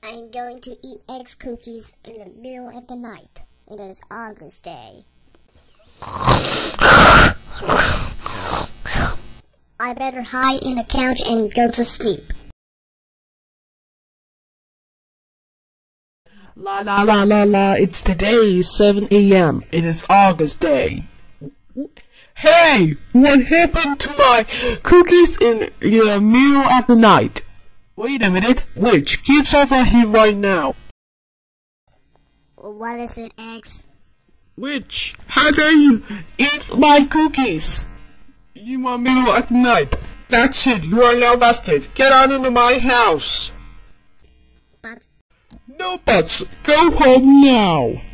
I'm going to eat eggs cookies in the middle of the night. It is August Day. I better hide in the couch and go to sleep. La la la la la, it's today, 7 a.m. It is August Day. Hey, what happened to my cookies in the middle of the night? Wait a minute, Witch, get over here right now. What is it, X? Witch, how dare you eat my cookies in the middle of the night? That's it, you are now busted. Get out of my house. But No buts, go home now.